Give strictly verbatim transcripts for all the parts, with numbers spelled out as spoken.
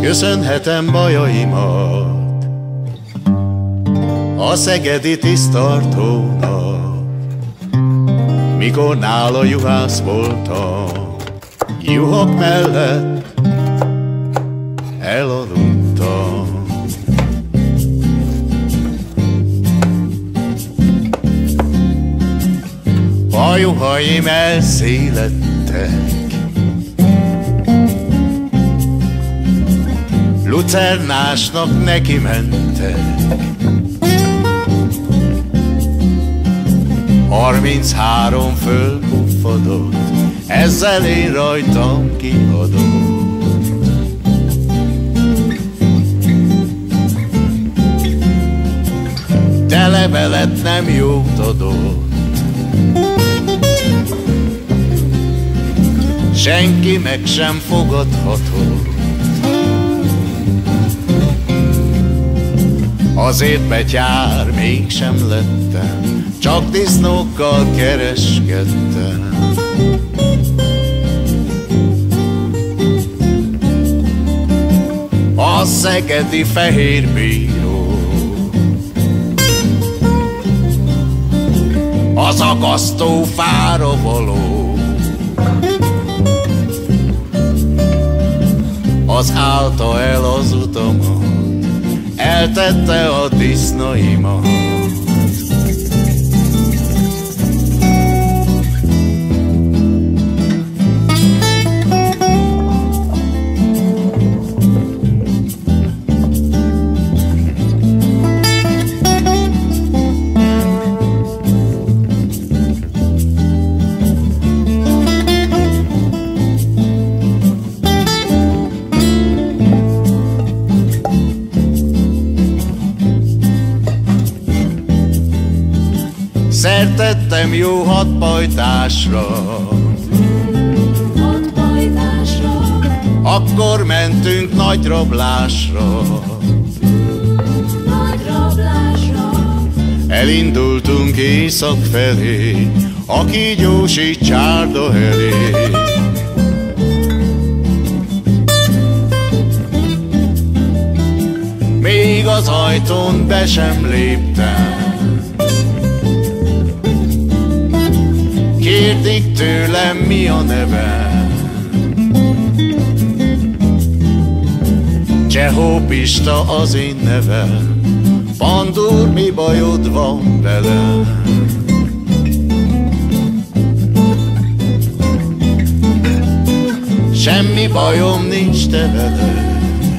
Köszönhetem bajaimat a szegedi tisztartónak, mikor nála juhász voltam, juhok mellett elaludtam. A juhaim elszélettek, lucernásnak neki mentek. Harminchárom fölpuffadott, ezzel én rajtam kiadott. De levelet nem jót adott, senki meg sem fogadhatott. Azért betyár mégsem lettem, csak disznókkal kereskedtem. A szegedi fehér bíró, az akasztó fára való, az állta el az utamat, eltette a disznóimat. Szertettem jó hatpajtásra, hatpajtásra, akkor mentünk nagy rablásra. nagy rablásra. Elindultunk észak felé, a kígyósi csárda elé. Még az ajtón be sem léptem, kérdik tőlem, mi a nevem. Csehó Pista az én nevem, Pandúr, mi bajod van velem? Semmi bajom nincs te veled,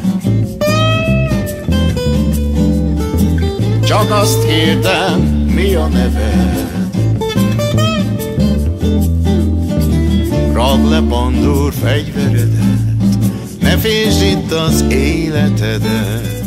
csak azt kérdem, mi a neved? Ragd le, Pandúr, fegyveredet, ne féltsd itt az életedet.